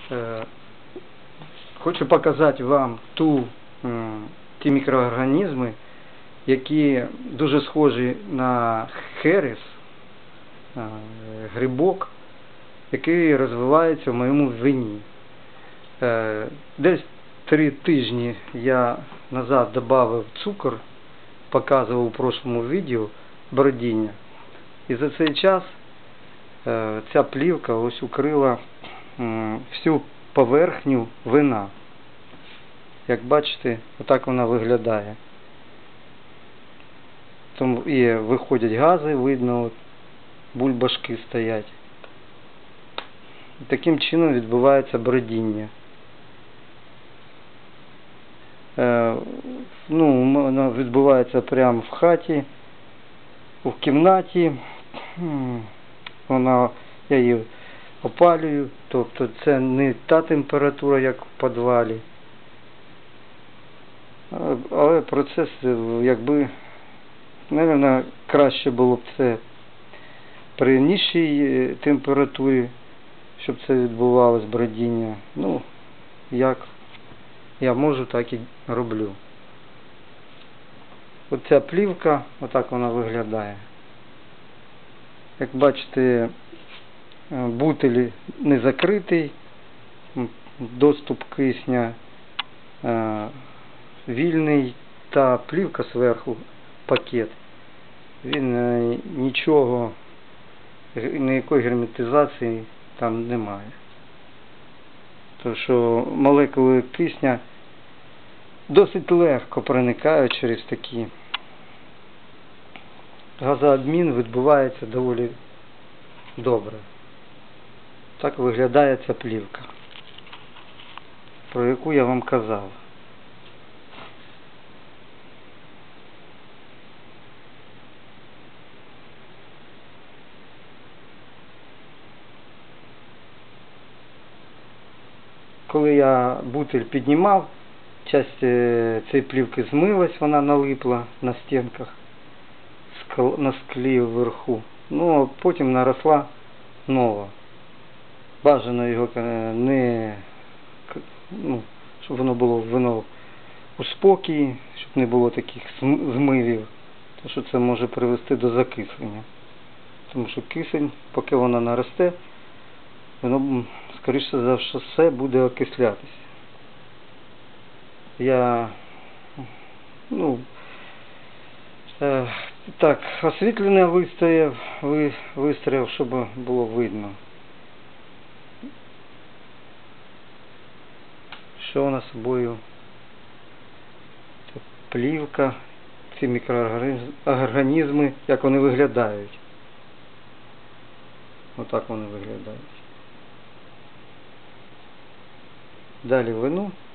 Хочу показати вам ті мікроорганізми, які дуже схожі на херес, грибок, який розвивається в моєму вині. Десь 3 тижні я назад додав цукор, показував у прошлому відео бродіння. І за цей час ця плівка ось укрила всю поверхню вина. Як бачите, отак вона виглядає. Тому і виходять гази, видно, от, бульбашки стоять. І таким чином відбувається бродіння. Воно відбувається прямо в хаті, в кімнаті. Я її опалюю, тобто це не та температура, як в підвалі. Але процес, якби, мабуть, краще було б це при нижчій температурі, щоб це відбувалось бродіння. Ну, як я можу, так і роблю. Оця плівка, отак вона виглядає. Як бачите, бутиль не закритий, доступ кисня вільний, та плівка зверху, пакет. Він нічого, ніякої герметизації там немає. Тому що молекули кисня досить легко проникають через такі. Газообмін відбувається доволі добре. Так виглядає ця плівка, про яку я вам казав. Коли я бутиль піднімав, часть цієї плівки змилась, вона налипла на стінках, на склі вверху. Ну, а потім наросла нова. Бажано його щоб воно було вино у спокій, щоб не було таких змивів, тому що це може привести до закислення. Тому що кисень, поки воно наросте, воно, скоріше за все, буде окислятися. Я, так, освітлення виставив, щоб було видно. Що у нас собою плівка, ці мікроорганізми, як вони виглядають. Отак вони виглядають. Далі вино.